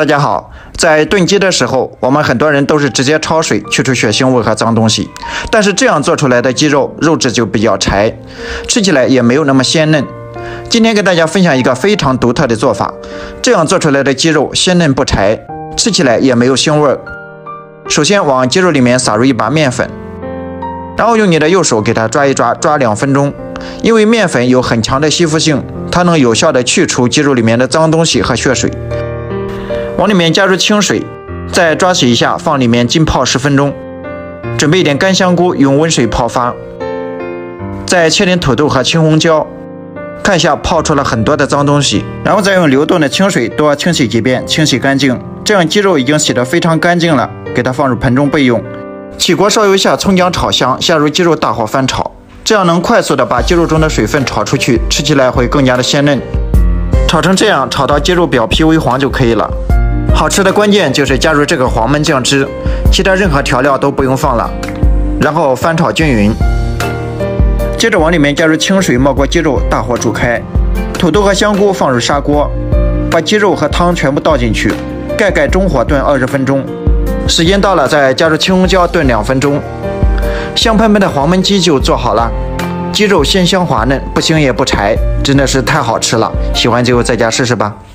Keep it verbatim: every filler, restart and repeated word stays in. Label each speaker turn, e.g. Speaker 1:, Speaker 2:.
Speaker 1: 大家好，在炖鸡的时候，我们很多人都是直接焯水去除血腥味和脏东西，但是这样做出来的鸡肉肉质就比较柴，吃起来也没有那么鲜嫩。今天给大家分享一个非常独特的做法，这样做出来的鸡肉鲜嫩不柴，吃起来也没有腥味。首先往鸡肉里面撒入一把面粉，然后用你的右手给它抓一抓，抓两分钟。因为面粉有很强的吸附性，它能有效的去除鸡肉里面的脏东西和血水。往里面加入清水，再抓洗一下，放里面浸泡十分钟。准备一点干香菇，用温水泡发。再切点土豆和青红椒，看一下泡出了很多的脏东西，然后再用流动的清水多清洗几遍，清洗干净。这样鸡肉已经洗得非常干净了，给它放入盆中备用。起锅烧油下葱姜炒香，下入鸡肉大火翻炒，这样能快速的把鸡肉中的水分炒出去，吃起来会更加的鲜嫩。炒成这样，炒到鸡肉表皮微黄就可以了。好吃的关键就是加入这个黄焖酱汁，其他任何调料都不用放了，然后翻炒均匀。接着往里面加入清水，没过鸡肉，大火煮开。土豆和香菇放入砂锅，把鸡肉和汤全部倒进去，盖盖中火炖二十分钟。时间到了，再加入青红椒炖两分钟。香喷喷的黄焖鸡就做好了，鸡肉鲜香滑嫩，不腥也不柴，真的是太好吃了。喜欢就在家试试吧。